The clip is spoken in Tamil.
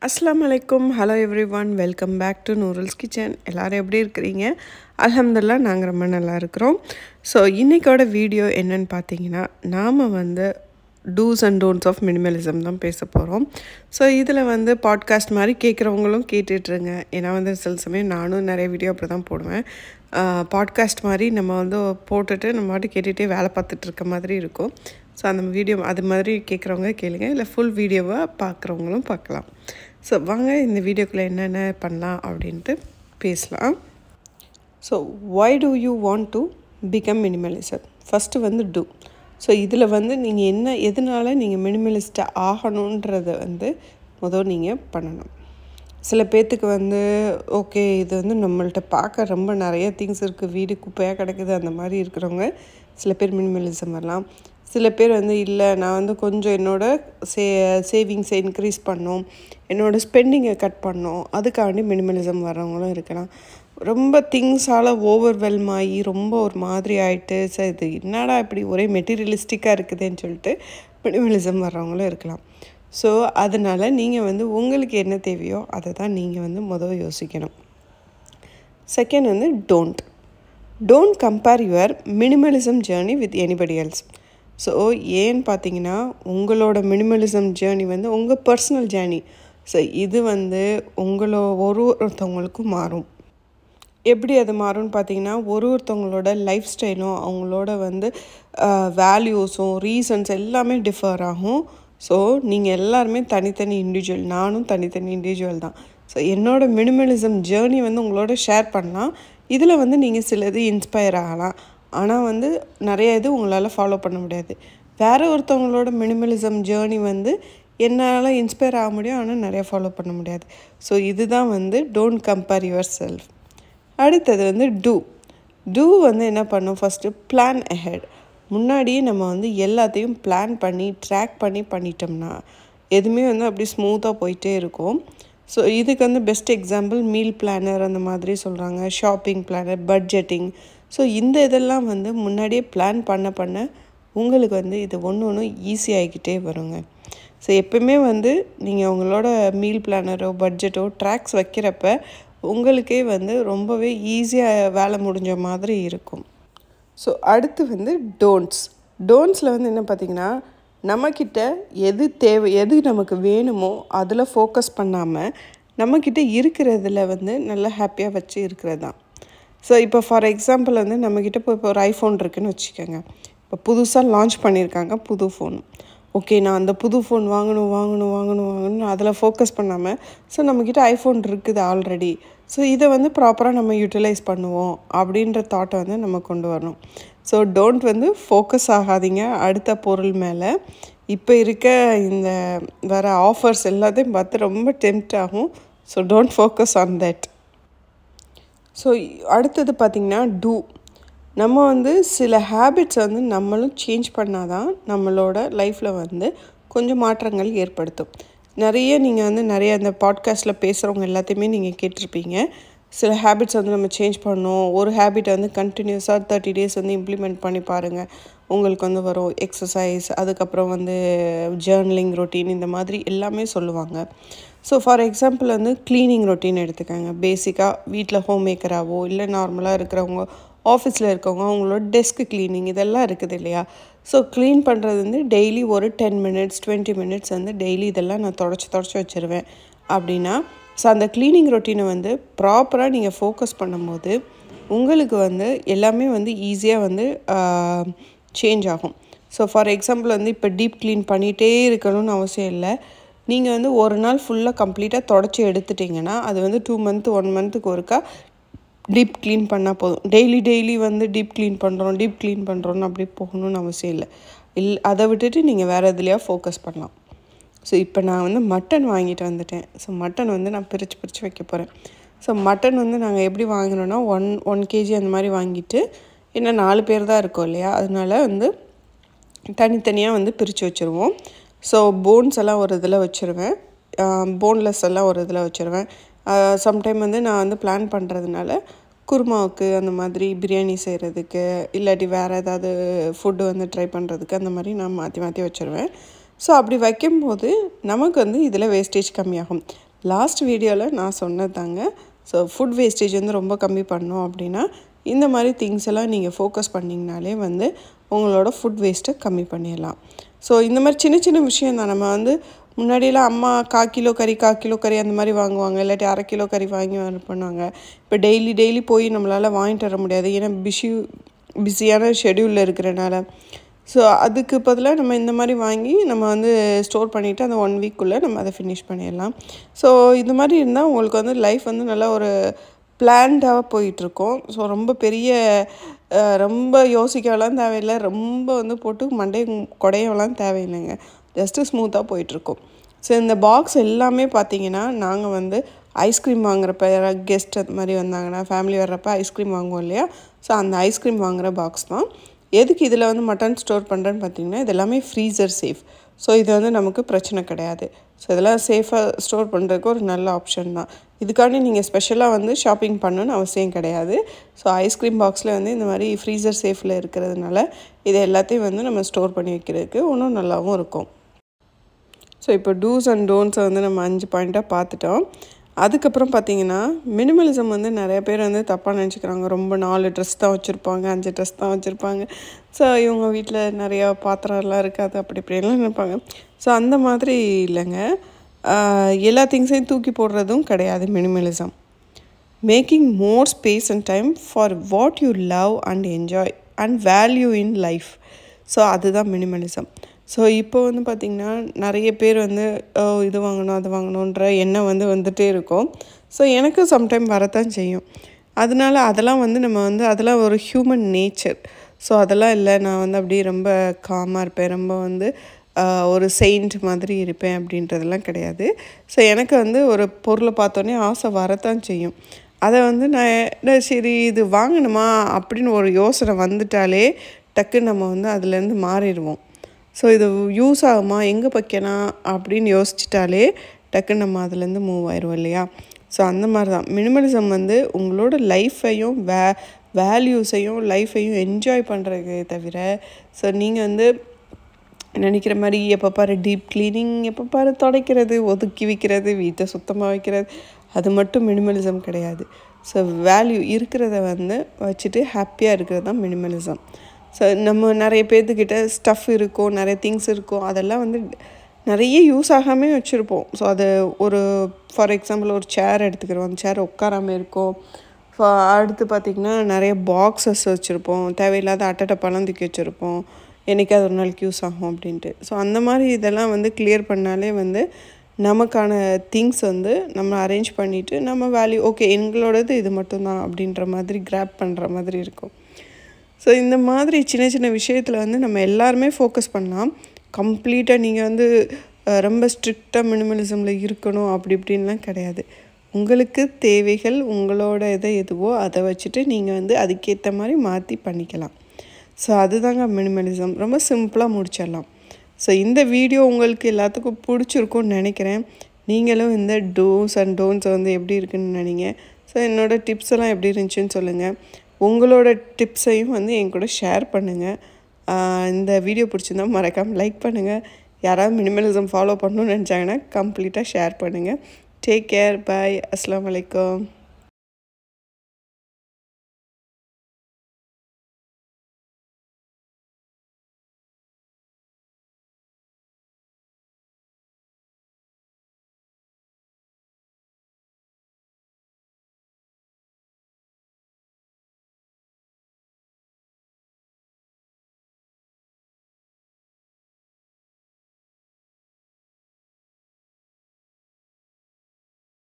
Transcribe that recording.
Assalamu alaikum. Hello everyone. Welcome back to Noorul's kitchen. எல்லாரும் எப்படி இருக்கீங்க? அல்ஹம்துலில்லாஹ் நாங்க ரொம்ப நல்லா இருக்கிறோம். ஸோ இன்னைக்கோட வீடியோ என்னன்னு பார்த்தீங்கன்னா நாம வந்து do's and don'ts of minimalism தான் பேச போகிறோம். ஸோ இதில் வந்து பாட்காஸ்ட் மாதிரி கேட்குறவங்களும் கேட்டுட்ருங்க. ஏன்னா வந்து சில சமயம் நானும் நிறைய வீடியோ அப்படி தான் போடுவேன். பாட்காஸ்ட் மாதிரி நம்ம வந்து போட்டுட்டு நம்ம பாட்டு கேட்டுகிட்டே வேலை பார்த்துட்டு இருக்க மாதிரி இருக்கும். ஸோ அந்த வீடியோ அது மாதிரி கேட்குறவங்க கேளுங்க, இல்லை ஃபுல் வீடியோவை பார்க்குறவங்களும் பார்க்கலாம். ஸோ வாங்க இந்த வீடியோக்குள்ளே என்னென்ன பண்ணலாம் அப்படின்ட்டு பேசலாம். So why do you want to become minimalist? First வந்து do. ஸோ இதில் வந்து நீங்கள் எதனால் நீங்கள் மினிமலிஸ்ட்டாக ஆகணுன்றதை வந்து நீங்கள் பண்ணணும். சில பேர்த்துக்கு வந்து ஓகே இது வந்து நம்மள்ட்ட பார்க்க ரொம்ப நிறைய திங்ஸ் இருக்குது, வீடு குப்பையாக கிடக்குது, அந்த மாதிரி இருக்கிறவங்க சில பேர் மினிமலிசம் வரலாம். சில பேர் வந்து இல்லை நான் வந்து கொஞ்சம் என்னோடய சேவிங்ஸை இன்க்ரீஸ் பண்ணோம், என்னோடய ஸ்பெண்டிங்கை கட் பண்ணோம், அதுக்காண்டி மினிமலிசம் வரவங்களும் இருக்கலாம். ரொம்ப திங்ஸால் ஓவர்வெல்ம் ஆகி ரொம்ப ஒரு மாதிரி ஆகிட்டு சார் இது என்னடா இப்படி ஒரே மெட்டீரியலிஸ்டிக்காக இருக்குதுன்னு சொல்லிட்டு மினிமலிசம் வர்றவங்களும் இருக்கலாம். ஸோ அதனால் நீங்கள் வந்து உங்களுக்கு என்ன தேவையோ அதை தான் நீங்கள் வந்து யோசிக்கணும். செகண்ட் வந்து don't compare your minimalism journey with anybody else. So ஏன்னு பார்த்தீங்கன்னா உங்களோட மினிமலிசம் ஜேர்னி வந்து உங்கள் பர்சனல் ஜேர்னி. ஸோ இது வந்து ஒருத்தவங்களுக்கும் மாறும். எப்படி அது மாறும்னு பார்த்தீங்கன்னா ஒருத்தவங்களோட லைஃப் ஸ்டைலும் அவங்களோட வந்து வேல்யூஸும் ரீசன்ஸ் எல்லாமே டிஃபர் ஆகும். ஸோ நீங்கள் எல்லாருமே தனித்தனி இண்டிவிஜுவல், நானும் தனித்தனி இண்டிவிஜுவல் தான். ஸோ என்னோடய மினிமலிசம் ஜேர்னி வந்து உங்களோட ஷேர் பண்ணலாம். இதில் வந்து நீங்கள் சிலது இன்ஸ்பயர் ஆகலாம், ஆனால் வந்து நிறைய இது உங்களால் ஃபாலோ பண்ண முடியாது. வேறு ஒருத்தவங்களோட மினிமலிசம் ஜேர்னி வந்து என்னால் இன்ஸ்பயர் ஆக முடியும், ஆனால் நிறைய ஃபாலோ பண்ண முடியாது. ஸோ இதுதான் வந்து டோன்ட் கம்பேர் யுவர் செல்ஃப். அடுத்தது வந்து டூ வந்து என்ன பண்ணும், ஃபஸ்ட்டு பிளான் அஹெட். முன்னாடியே நம்ம வந்து எல்லாத்தையும் பிளான் பண்ணி ட்ராக் பண்ணிட்டோம்னா எதுவுமே வந்து அப்படி ஸ்மூத்தாக போயிட்டே இருக்கும். ஸோ இதுக்கு வந்து பெஸ்ட் எக்ஸாம்பிள் மீல் பிளானர் அந்த மாதிரி சொல்கிறாங்க, ஷாப்பிங் பிளானர், பட்ஜெட்டிங். ஸோ இந்த இதெல்லாம் வந்து முன்னாடியே பிளான் பண்ண உங்களுக்கு வந்து இது ஒன்று ஈஸியாகிக்கிட்டே வருங்க. ஸோ எப்பவுமே வந்து நீங்கள் உங்களோட மீல் பிளானரோ பட்ஜெட்டோ ட்ராக்ஸ் வைக்கிறப்ப உங்களுக்கே வந்து ரொம்பவே ஈஸியாக வேலை முடிஞ்ச மாதிரி இருக்கும். ஸோ அடுத்து வந்து டோன்ட்ஸில் வந்து என்ன பார்த்திங்கன்னா நம்மக்கிட்ட எது தேவை, எது நமக்கு வேணுமோ அதில் ஃபோக்கஸ் பண்ணாமல் நம்மக்கிட்ட இருக்கிறதுல வந்து நல்லா ஹாப்பியாக வச்சு இருக்கிறது தான். ஸோ இப்போ ஃபார் எக்ஸாம்பிள் வந்து நம்மக்கிட்ட இப்போ ஒரு ஐஃபோன் இருக்குதுன்னு வச்சுக்கோங்க. இப்போ புதுசாக லான்ச் பண்ணியிருக்காங்க புது ஃபோன். ஓகே நான் அந்த புது ஃபோன் வாங்கணும் அதில் ஃபோக்கஸ் பண்ணாமல் ஸோ நம்மக்கிட்ட ஐஃபோன் இருக்குது ஆல்ரெடி, ஸோ இதை வந்து ப்ராப்பராக நம்ம யூட்டிலைஸ் பண்ணுவோம் அப்படின்ற தாட்டை வந்து நம்ம கொண்டு வரணும். ஸோ டோன்ட் வந்து ஃபோக்கஸ் ஆகாதீங்க அடுத்த பொருள் மேலே. இப்போ இருக்க இந்த வர ஆஃபர்ஸ் எல்லாத்தையும் பார்த்து ரொம்ப டெம்ப்ட் ஆகும். So don't focus on that. So அடுத்தது பார்த்திங்கன்னா நம்ம வந்து சில ஹேபிட்ஸ் வந்து நம்மளும் சேஞ்ச் பண்ணால் தான் நம்மளோட லைஃப்பில் வந்து கொஞ்சம் மாற்றங்கள் ஏற்படுத்தும். நீங்கள் வந்து நிறைய அந்த பாட்காஸ்ட்டில் பேசுகிறவங்க எல்லாத்தையுமே நீங்கள் கேட்டிருப்பீங்க. சில ஹேபிட்ஸ் வந்து நம்ம சேஞ்ச் பண்ணோம், ஒரு ஹேபிட்டை வந்து கண்டினியூஸாக 30 days வந்து இம்ப்ளிமெண்ட் பண்ணி பாருங்கள், உங்களுக்கு வந்து வரும். எக்ஸசைஸ், அதுக்கப்புறம் வந்து ஜேர்னலிங் ரொட்டீன், இந்த மாதிரி எல்லாமே சொல்லுவாங்க. ஸோ ஃபார் எக்ஸாம்பிள் வந்து க்ளீனிங் ரொட்டீன் எடுத்துக்கோங்க. பேசிக்காக வீட்டில் ஹோம் மேக்கராகவோ இல்லை நார்மலாக இருக்கிறவங்க ஆஃபீஸில் இருக்கவங்க அவங்களோட டெஸ்க் க்ளீனிங் இதெல்லாம் இருக்குது இல்லையா. ஸோ க்ளீன் பண்ணுறது வந்து டெய்லி ஒரு 10 minutes 20 minutes வந்து டெய்லி இதெல்லாம் நான் தொடச்சி வச்சுருவேன் அப்படின்னா, ஸோ அந்த க்ளீனிங் ரொட்டீனை வந்து ப்ராப்பராக நீங்கள் ஃபோக்கஸ் பண்ணும்போது உங்களுக்கு வந்து எல்லாமே வந்து ஈஸியாக வந்து சேஞ்ச் ஆகும். ஸோ ஃபார் எக்ஸாம்பிள் வந்து இப்போ டீப் க்ளீன் பண்ணிகிட்டே இருக்கணும்னு அவசியம் இல்லை. நீங்கள் வந்து ஒரு நாள் ஃபுல்லாக கம்ப்ளீட்டாக தொடச்சி எடுத்துட்டிங்கன்னா அது வந்து 2 month 1 monthக்கு ஒருக்கா டீப் க்ளீன் பண்ணால் போதும். டெய்லி வந்து டீப் க்ளீன் பண்ணுறோன்னு அப்படி போகணுன்னு அவசியம் இல்லை. அதை விட்டுட்டு நீங்கள் வேறு எதுலையா ஃபோக்கஸ் பண்ணலாம். ஸோ இப்போ நான் வந்து மட்டன் வாங்கிட்டு வந்துட்டேன். ஸோ மட்டன் வந்து நான் பிரித்து வைக்க போகிறேன். ஸோ மட்டன் வந்து நாங்கள் எப்படி வாங்கினோன்னா 1 kg அந்த மாதிரி வாங்கிட்டு, ஏன்னா 4 பேர் தான் இருக்கோம் இல்லையா, அதனால வந்து தனித்தனியாக வந்து பிரித்து வச்சுருவோம். ஸோ போன்ஸ் எல்லாம் ஒரு இதில் வச்சுருவேன், போன்லெஸ் எல்லாம் ஒரு இதில் வச்சுருவேன். சம்டைம் வந்து நான் வந்து பிளான் பண்ணுறதுனால குருமாவுக்கு அந்த மாதிரி பிரியாணி செய்கிறதுக்கு இல்லாட்டி வேறு ஏதாவது ஃபுட்டு வந்து ட்ரை பண்ணுறதுக்கு அந்த மாதிரி நான் மாற்றி வச்சுருவேன். ஸோ அப்படி வைக்கும்போது நமக்கு வந்து இதில் வேஸ்டேஜ் கம்மியாகும். லாஸ்ட் வீடியோவில் நான் சொன்னதாங்க. ஸோ ஃபுட் வேஸ்டேஜ் வந்து ரொம்ப கம்மி பண்ணோம் அப்படின்னா இந்த மாதிரி திங்ஸ் எல்லாம் நீங்கள் ஃபோக்கஸ் பண்ணிங்கனாலே வந்து உங்களோட ஃபுட் வேஸ்ட்டை கம்மி பண்ணிடலாம். ஸோ இந்த மாதிரி சின்ன சின்ன விஷயம் தான். நம்ம வந்து முன்னாடியெல்லாம் அம்மா 1/4 கிலோ கறி அந்த மாதிரி வாங்குவாங்க, இல்லாட்டி 1/2 கிலோ கறி வாங்கி பண்ணுவாங்க. இப்போ டெய்லி போய் நம்மளால் வாங்கிட்டு வர முடியாது, ஏன்னா பிஸியான ஷெடியூலில் இருக்கிறனால. ஸோ அதுக்கு பதிலாக நம்ம இந்த மாதிரி வாங்கி நம்ம வந்து ஸ்டோர் பண்ணிவிட்டு அந்த 1 வீக்குள்ளே நம்ம அதை ஃபினிஷ் பண்ணிடலாம். ஸோ இது மாதிரி இருந்தால் உங்களுக்கு வந்து லைஃப் வந்து நல்லா ஒரு பிளான்டாக போயிட்டுருக்கோம். ஸோ ரொம்ப பெரிய ரொம்ப யோசிக்கலாம் தேவையில்லை, ரொம்ப வந்து போட்டு மண்டே குடையவெல்லாம் தேவையில்லைங்க. ஜஸ்ட்டு ஸ்மூத்தாக போயிட்டுருக்கோம். ஸோ இந்த பாக்ஸ் எல்லாமே பார்த்திங்கன்னா நாங்கள் வந்து ஐஸ்கிரீம் வாங்குறப்ப யாராவது கெஸ்ட் அது மாதிரி வந்தாங்கன்னா ஃபேமிலி வர்றப்ப ஐஸ்கிரீம் வாங்குவோம் இல்லையா, ஸோ அந்த ஐஸ்கிரீம் வாங்குகிற பாக்ஸ் தான். எதுக்கு இதில் வந்து மட்டன் ஸ்டோர் பண்ணுறேன்னு பார்த்தீங்கன்னா இது எல்லாமே ஃப்ரீசர் சேஃப். ஸோ இது வந்து நமக்கு பிரச்சனை கிடையாது. ஸோ இதெல்லாம் சேஃபாக ஸ்டோர் பண்ணுறதுக்கு ஒரு நல்ல ஆப்ஷன் தான். இதுக்காண்டி நீங்கள் ஸ்பெஷலாக வந்து ஷாப்பிங் பண்ணணுன்னு அவசியம் கிடையாது. ஸோ ஐஸ்கிரீம் பாக்ஸில் வந்து இந்த மாதிரி ஃப்ரீசர் சேஃபில் இருக்கிறதுனால இது எல்லாத்தையும் வந்து நம்ம ஸ்டோர் பண்ணி வைக்கிறதுக்கு இன்னும் நல்லாவும் இருக்கும். ஸோ இப்போ டூஸ் அண்ட் டோன்ட்ஸை வந்து நம்ம 5 பாயிண்ட்டாக பார்த்துட்டோம். அதுக்கப்புறம் பார்த்திங்கன்னா மினிமலிசம் வந்து நிறைய பேர் வந்து தப்பாக நினச்சிக்கிறாங்க. ரொம்ப 4 ட்ரெஸ் தான் வச்சுருப்பாங்க, 5 ட்ரெஸ் தான் வச்சுருப்பாங்க. ஸோ இவங்க வீட்டில் நிறையா பாத்திரம்லாம் இருக்காது, அப்படி இப்படிலாம் நினைப்பாங்க. ஸோ அந்த மாதிரி இல்லைங்க. எல்லா திங்ஸையும் தூக்கி போடுறதும் கிடையாது minimalism. Making more space and time for what you love and enjoy and value in life. So அதுதான் மினிமலிசம். ஸோ இப்போ வந்து பார்த்திங்கன்னா நிறைய பேர் வந்து இது வாங்கணும் அது வாங்கணுன்ற எண்ணம் வந்து வந்துகிட்டே இருக்கும். ஸோ எனக்கு சம்டைம் வரத்தான் செய்யும். அதெல்லாம் வந்து நம்ம வந்து அதெல்லாம் ஒரு ஹியூமன் நேச்சர். ஸோ அதெல்லாம் இல்லை, நான் வந்து அப்படியே ரொம்ப காமாக இருப்பேன், ரொம்ப வந்து ஒரு செயின்ட் மாதிரி இருப்பேன் அப்படின்றதெல்லாம் கிடையாது. ஸோ எனக்கு வந்து ஒரு பொருளை பார்த்தோன்னே ஆசை வரத்தான் செய்யும். அதை வந்து நான் சரி இது வாங்கணுமா அப்படின்னு ஒரு யோசனை வந்துட்டாலே டக்குன்னு நம்ம வந்து அதுலேருந்து மாறிடுவோம். ஸோ இது யூஸ் ஆகுமா, எங்கே வைக்கலாம் அப்படின்னு யோசிச்சிட்டாலே டக்குன்னு நம்ம அதுலேருந்து மூவ் ஆயிடுவோம் இல்லையா. ஸோ அந்த மாதிரி தான் மினிமலிசம் வந்து உங்களோட லைஃப்பையும் வேல்யூஸையும் லைஃப்பையும் என்ஜாய் பண்ணுறதுக்கு தவிர, ஸோ நீங்கள் வந்து நினைக்கிற மாதிரி எப்போ பாரு டீப் க்ளீனிங், எப்போ பாரு துடைக்கிறது, ஒதுக்கி வைக்கிறது, வீட்டை சுத்தமாக வைக்கிறது, அது மட்டும் மினிமலிசம் கிடையாது. ஸோ வேல்யூ இருக்கிறத வந்து வச்சுட்டு ஹாப்பியாக இருக்கிறது தான் மினிமலிசம். ஸோ நம்ம நிறைய பேர்த்துக்கிட்ட ஸ்டஃப் இருக்கும், நிறைய திங்ஸ் இருக்கும், அதெல்லாம் வந்து நிறைய யூஸ் ஆகாமல் வச்சுருப்போம். ஸோ அது ஒரு ஃபார் எக்ஸாம்பிள் ஒரு சேர் எடுத்துக்கிறோம், அந்த சேர் உட்காராமல் இருக்கும். அடுத்து பார்த்திங்கன்னா நிறைய பாக்ஸஸ் வச்சுருப்போம், தேவையில்லாத அட்டை தூக்கி வச்சுருப்போம், என்றைக்காவது ஒரு நாளைக்கு யூஸ் ஆகும் அப்படின்ட்டு. ஸோ அந்த மாதிரி இதெல்லாம் வந்து கிளியர் பண்ணாலே வந்து நமக்கான திங்ஸ் வந்து நம்ம அரேஞ்ச் பண்ணிவிட்டு நம்ம வேல்யூ ஓகே எங்களோடது இது மட்டும்தான் அப்படின்ற மாதிரி கிராப் பண்ணுற மாதிரி இருக்கும். ஸோ இந்த மாதிரி சின்ன சின்ன விஷயத்தில் வந்து நம்ம எல்லாருமே ஃபோக்கஸ் பண்ணலாம். கம்ப்ளீட்டாக நீங்கள் வந்து ரொம்ப ஸ்ட்ரிக்டாக மினிமலிசமில் இருக்கணும் அப்படி இப்படின்லாம் கிடையாது. உங்களுக்கு தேவைகள் உங்களோட எதுவோ அதை வச்சுட்டு நீங்கள் வந்து அதுக்கேற்ற மாதிரி மாற்றி பண்ணிக்கலாம். ஸோ அதுதாங்க மினிமலிசம். ரொம்ப சிம்பிளாக முடிச்சிடலாம். ஸோ இந்த வீடியோ உங்களுக்கு எல்லாத்துக்கும் பிடிச்சிருக்கும்னு நினைக்கிறேன். நீங்களும் இந்த டூஸ் அண்ட் டோன்ட்ஸ் வந்து எப்படி இருக்குன்னு நினைங்க. ஸோ என்னோடய டிப்ஸ் எல்லாம் எப்படி இருந்துச்சுன்னு சொல்லுங்கள். உங்களோட டிப்ஸையும் வந்து என் கூட ஷேர் பண்ணுங்கள். இந்த வீடியோ பிடிச்சிருந்தா மறக்காமல் லைக் பண்ணுங்கள். யாராவது மினிமலிசம் ஃபாலோ பண்ணணும்னு நினச்சாங்கன்னா கம்ப்ளீட்டாக ஷேர் பண்ணுங்கள். டேக் கேர், பாய், அஸ்ஸலாமு அலைக்கும்.